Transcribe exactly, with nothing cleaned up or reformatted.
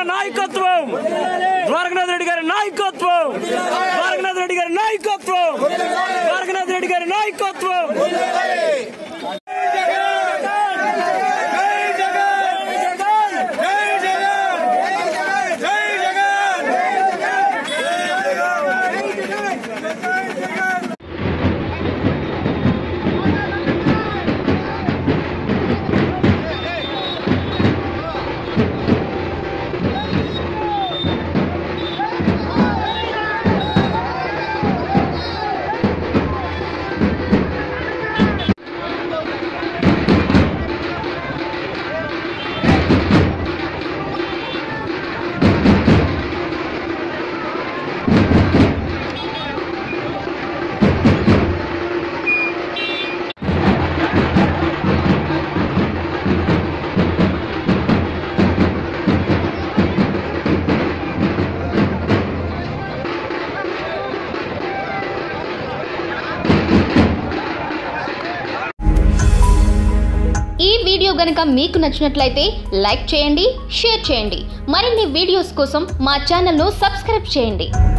నాయకత్వం ద్వారకనాథ్ రెడ్డి గారి నాయకత్వం ద్వారకనాథ్ రెడ్డి గారి నాయకత్వం ద్వారకనాథ్ రెడ్డి గారి నాయకత్వం వీడియో గనుక మీకు నచ్చినట్లయితే లైక్ చేయండి, షేర్ చేయండి. మరిన్ని వీడియోస్ కోసం మా ఛానల్ ను సబ్స్క్రైబ్ చేయండి.